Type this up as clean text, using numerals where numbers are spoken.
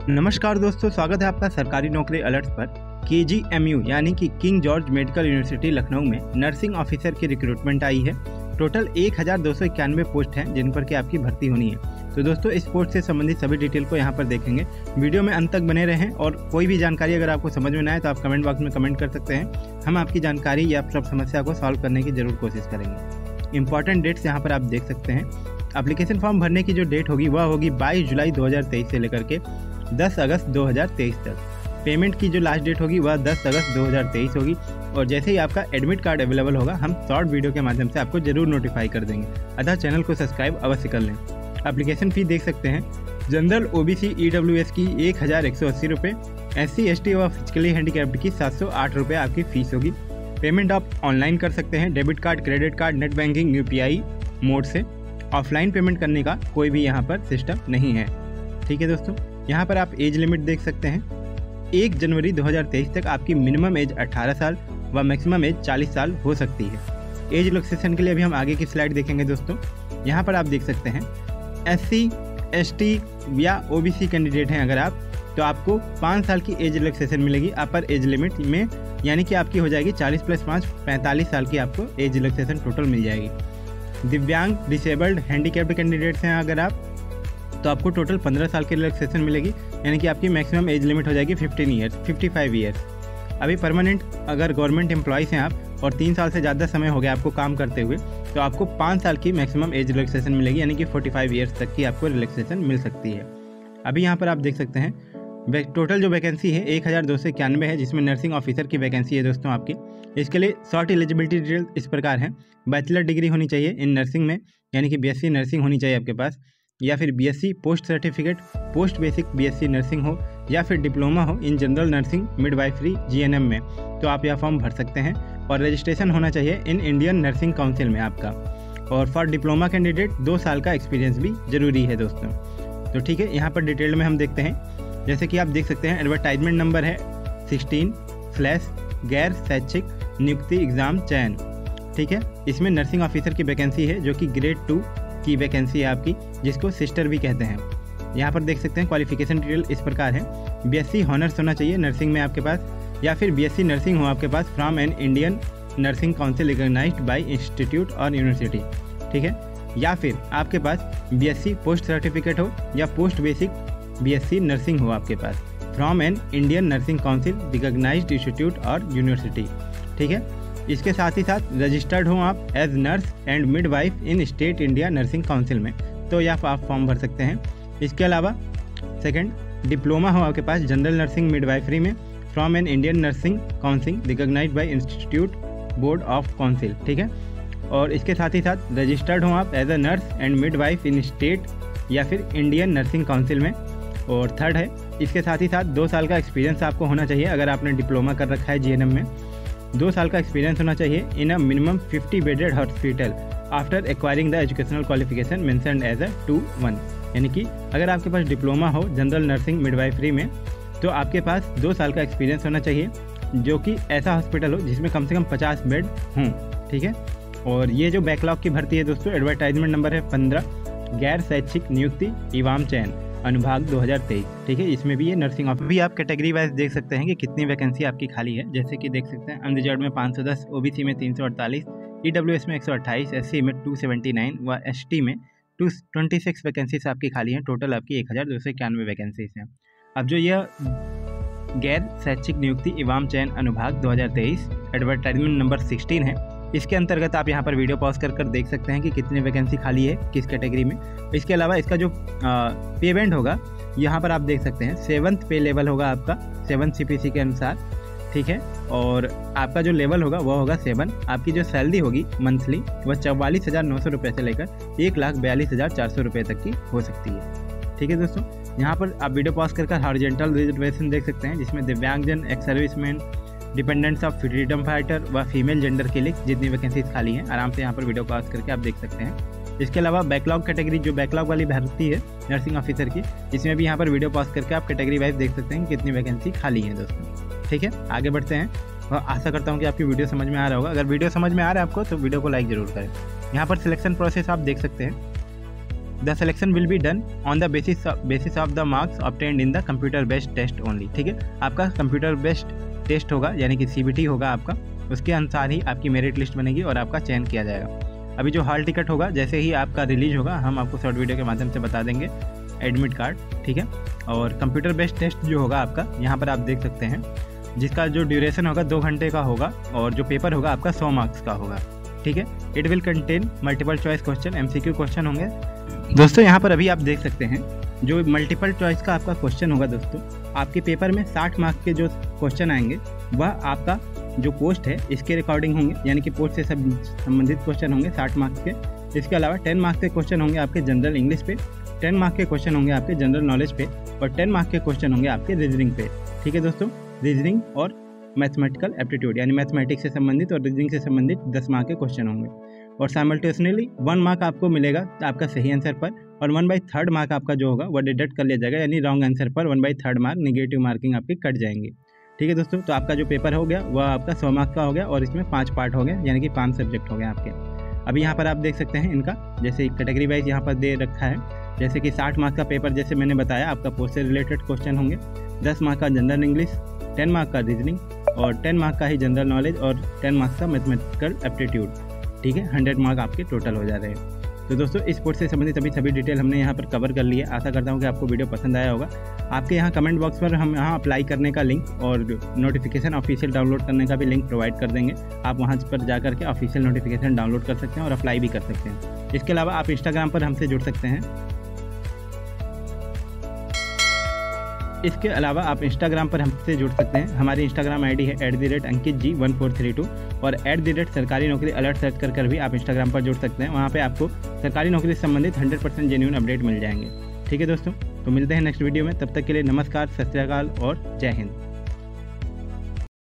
नमस्कार दोस्तों, स्वागत है आपका सरकारी नौकरी अलर्ट्स पर। KGMU यानी कि King George medical university Lucknow में नर्सिंग ऑफिसर की रिक्रूटमेंट आई है। टोटल 1291 पोस्ट हैं जिन पर कि आपकी भर्ती होनी है। तो दोस्तों, इस पोस्ट से संबंधित सभी डिटेल को यहाँ पर देखेंगे। वीडियो में अंत तक बने रहें और कोई भी जानकारी अगर आपको समझ में ना आए तो आप कमेंट बॉक्स में कमेंट कर सकते हैं। हम आपकी जानकारी या सब समस्या को सॉल्व करने की जरूर कोशिश करेंगे। इंपॉर्टेंट डेट्स यहाँ पर आप देख सकते हैं। एप्लीकेशन फॉर्म भरने की जो डेट होगी वह होगी 22 जुलाई 2023 से लेकर के 10 अगस्त 2023 तक। पेमेंट की जो लास्ट डेट होगी वह 10 अगस्त 2023 होगी। और जैसे ही आपका एडमिट कार्ड अवेलेबल होगा हम शॉर्ट वीडियो के माध्यम से आपको जरूर नोटिफाई कर देंगे, अतः चैनल को सब्सक्राइब अवश्य कर लें। एप्लीकेशन फी देख सकते हैं। जनरल OBC EWS की 1180 रुपये, SC ST व फिजिकली हैंडीकैप्ड की 708 रुपये आपकी फीस होगी। पेमेंट आप ऑनलाइन कर सकते हैं, debit card, credit card, net banking, UPI mode से। ऑफलाइन पेमेंट करने का कोई भी यहाँ पर सिस्टम नहीं है। ठीक है दोस्तों, यहाँ पर आप एज लिमिट देख सकते हैं। 1 जनवरी 2023 तक आपकी मिनिमम एज 18 साल व मैक्सिमम एज 40 साल हो सकती है। एज रिलैक्सेशन के लिए अभी हम आगे की स्लाइड देखेंगे दोस्तों। यहाँ पर आप देख सकते हैं SC ST या OBC कैंडिडेट हैं अगर आप, तो आपको 5 साल की एज रिलैक्सेशन मिलेगी अपर एज लिमिट में, यानी कि आपकी हो जाएगी 40 + 5 45 साल की आपको एज रिलैक्सेशन टोटल मिल जाएगी। दिव्यांग, डिसेबल्ड, हैंडीकैप्ड कैंडिडेट्स हैं अगर आप, तो आपको टोटल 15 साल की रिलैक्सेशन मिलेगी, यानी कि आपकी मैक्सिमम एज लिमिट हो जाएगी 55 ईयर्स। अभी परमानेंट अगर गवर्नमेंट एम्प्लॉयज़ हैं आप और 3 साल से ज़्यादा समय हो गया आपको काम करते हुए, तो आपको 5 साल की मैक्सिमम एज रिलैक्सेशन मिलेगी, यानी कि 45 ईयर्स तक की आपको रिलैक्सेशन मिल सकती है। अभी यहाँ पर आप देख सकते हैं टोटल जो वैकेंसी है 1291 है, जिसमें नर्सिंग ऑफिसर की वैकेंसी है दोस्तों आपकी। इसके लिए शॉर्ट एलिजिबिलिटी डिटेल इस प्रकार है। बैचलर डिग्री होनी चाहिए इन नर्सिंग में, यानी कि BSc नर्सिंग होनी चाहिए आपके पास, या फिर BSc post certificate post basic BSc nursing हो, या फिर डिप्लोमा हो in general nursing midwifery GNM में, तो आप यह फॉर्म भर सकते हैं। और रजिस्ट्रेशन होना चाहिए इन इंडियन नर्सिंग काउंसिल में आपका। और फॉर डिप्लोमा कैंडिडेट 2 साल का एक्सपीरियंस भी जरूरी है दोस्तों। तो ठीक है, यहाँ पर डिटेल में हम देखते हैं। जैसे कि आप देख सकते हैं एडवर्टाइजमेंट नंबर है 16/ गैर शैक्षिक नियुक्ति एग्ज़ाम चयन। ठीक है, इसमें नर्सिंग ऑफिसर की वैकेंसी है जो कि ग्रेड 2 की वैकेंसी है आपकी, जिसको सिस्टर भी कहते हैं। यहाँ पर देख सकते हैं क्वालिफिकेशन डिटेल इस प्रकार है। BSc हॉनर्स होना चाहिए नर्सिंग में आपके पास, या फिर BSc नर्सिंग हो आपके पास from an Indian nursing council recognised by institute और यूनिवर्सिटी। ठीक है, या फिर आपके पास BSc पोस्ट सर्टिफिकेट हो या पोस्ट बेसिक BSc नर्सिंग हो आपके पास from an Indian nursing council recognised institute और यूनिवर्सिटी। ठीक है, इसके साथ ही साथ रजिस्टर्ड हो आप as nurse and midwife in state India nursing council में, तो यह आप फॉर्म भर सकते हैं। इसके अलावा सेकंड, डिप्लोमा हो आपके पास जनरल नर्सिंग मिडवाइफरी में from an Indian nursing council recognised by institute board of council. ठीक है, और इसके साथ ही साथ रजिस्टर्ड हो आप as a nurse and midwife in state या फिर इंडियन नर्सिंग काउंसिल में। और थर्ड है, इसके साथ ही साथ 2 साल का एक्सपीरियंस आपको होना चाहिए। अगर आपने डिप्लोमा कर रखा है GNM में, 2 साल का एक्सपीरियंस होना चाहिए in a minimum 50 bedded hospital after acquiring the educational qualification mentioned as a 2-1। यानी कि अगर आपके पास डिप्लोमा हो जनरल नर्सिंग मिडवाइफरी में, तो आपके पास 2 साल का एक्सपीरियंस होना चाहिए, जो कि ऐसा हॉस्पिटल हो जिसमें कम से कम 50 बेड हों। ठीक है, और ये जो बैकलॉग की भर्ती है दोस्तों, एडवर्टाइजमेंट नंबर है 15, गैर शैक्षिक नियुक्ति एवं चयन अनुभाग 2023। ठीक है, इसमें भी ये नर्सिंग ऑफिस भी आप कैटेगरी वाइज देख सकते हैं कि कितनी वैकेंसी आपकी खाली है। जैसे कि देख सकते हैं अनरिजर्व में 510, OBC में 348, EWS में 128, SC में 279 व ST में 226 वैकेंसीज आपकी खाली हैं। टोटल आपकी 1291 वैकेंसीज हैं। अब जो यह गैर शैक्षिक नियुक्ति एवं चयन अनुभाग 2023 एडवर्टाइजमेंट नंबर 16 है, इसके अंतर्गत आप यहाँ पर वीडियो पॉज कर देख सकते हैं कि कितनी वैकेंसी खाली है किस कैटेगरी में। इसके अलावा इसका जो पेमेंट होगा यहाँ पर आप देख सकते हैं 7th पे लेवल होगा आपका 7 CPC के अनुसार। ठीक है, और आपका जो लेवल होगा वह होगा 7। आपकी जो सैलरी होगी मंथली वह 44,900 रुपये से लेकर 1,42,400 रुपये तक की हो सकती है। ठीक है दोस्तों, यहाँ पर आप वीडियो पॉज कर हॉरिजॉन्टल रिजर्वेशन देख सकते हैं, जिसमें दिव्यांगजन, ex serviceman, dependents of freedom fighter व फीमेल जेंडर के लिए जितनी वैकेंसीज खाली हैं, आराम से यहाँ पर वीडियो पॉज करके आप देख सकते हैं। इसके अलावा बैकलॉग कैटेगरी, जो बैकलॉग वाली भर्ती है नर्सिंग ऑफिसर की, इसमें भी यहाँ पर वीडियो पॉज करके आप कैटेगरी वाइज देख सकते हैं कितनी वैकेंसी खाली है दोस्तों। ठीक है, आगे बढ़ते हैं। और आशा करता हूँ कि आपकी वीडियो समझ में आ रहा होगा। अगर वीडियो समझ में आ रहा है आपको तो वीडियो को लाइक ज़रूर करें। यहाँ पर सिलेक्शन प्रोसेस आप देख सकते हैं। The selection will be done on the basis of the marks obtained in the computer based test only. ठीक है, आपका कंप्यूटर बेस्ड टेस्ट होगा यानी कि CBT होगा आपका, उसके अनुसार ही आपकी मेरिट लिस्ट बनेगी और आपका चयन किया जाएगा। अभी जो हॉल टिकट होगा जैसे ही आपका रिलीज होगा हम आपको शॉर्ट वीडियो के माध्यम से बता देंगे, एडमिट कार्ड। ठीक है, और कंप्यूटर बेस्ड टेस्ट जो होगा आपका यहाँ पर आप देख सकते हैं, जिसका जो ड्यूरेशन होगा 2 घंटे का होगा और जो पेपर होगा आपका 100 मार्क्स का होगा। ठीक है, it will contain multiple choice question, MCQ question होंगे। दोस्तों यहाँ पर अभी आप देख सकते हैं जो मल्टीपल चॉइस का आपका क्वेश्चन होगा दोस्तों, आपके पेपर में 60 मार्क्स के जो क्वेश्चन आएंगे वह आपका जो पोस्ट है इसके रिकॉर्डिंग होंगे, यानी कि पोस्ट से संबंधित क्वेश्चन होंगे 60 मार्क्स के। इसके अलावा 10 मार्क्स के क्वेश्चन होंगे आपके जनरल इंग्लिश पे, 10 मार्क्स के क्वेश्चन होंगे आपके जनरल नॉलेज पे और 10 मार्क्स के क्वेश्चन होंगे आपके रीजनिंग पे। ठीक है दोस्तों, रीजनिंग और मैथमेटिकल एप्टीट्यूड यानी मैथमेटिक्स से संबंधित और रीजनिंग से संबंधित 10 मार्क्स के क्वेश्चन होंगे और साइमल्टेनियसली 1 मार्क आपको मिलेगा आपका सही आंसर पर और 1/3 मार्क आपका जो होगा वह डिडक्ट कर लिया जाएगा, यानी रॉन्ग आंसर पर 1/3 मार्क नेगेटिव मार्किंग आपके कट जाएंगे। ठीक है दोस्तों, तो आपका जो पेपर हो गया वह आपका 100 मार्क्स का हो गया और इसमें 5 पार्ट हो गए, यानी कि 5 सब्जेक्ट हो गए आपके। अभी यहाँ पर आप देख सकते हैं इनका जैसे कैटेगरी वाइज यहाँ पर दे रखा है, जैसे कि 60 मार्क्स का पेपर जैसे मैंने बताया आपका पोस्ट से रिलेटेड क्वेश्चन होंगे, 10 मार्क्स का जनरल इंग्लिश, 10 मार्क्स का रीजनिंग और 10 मार्क्स का ही जनरल नॉलेज और 10 मार्क्स का मैथमेटिकल एप्टीट्यूड। ठीक है, 100 मार्क आपके टोटल हो जा रहे हैं। तो दोस्तों इस कोर्स से संबंधित सभी डिटेल हमने यहाँ पर कवर कर लिया। आशा करता हूँ कि आपको वीडियो पसंद आया होगा। आपके यहाँ कमेंट बॉक्स पर हम यहाँ अप्लाई करने का लिंक और नोटिफिकेशन ऑफिशियल डाउनलोड करने का भी लिंक प्रोवाइड कर देंगे। आप वहाँ पर जा करके ऑफिशियल नोटिफिकेशन डाउनलोड कर सकते हैं और अप्लाई भी कर सकते हैं। इसके अलावा आप इंस्टाग्राम पर हमसे जुड़ सकते हैं। हमारी इंस्टाग्राम ID है @AnkitG1432 और @सरकारी नौकरी अलर्ट सर्च कर भी आप इंस्टाग्राम पर जुड़ सकते हैं। वहाँ पे आपको सरकारी नौकरी से संबंधित 100% जेन्युइन अपडेट मिल जाएंगे। ठीक है दोस्तों, तो मिलते हैं नेक्स्ट वीडियो में, तब तक के लिए नमस्कार, सत श्री अकाल और जय हिंद।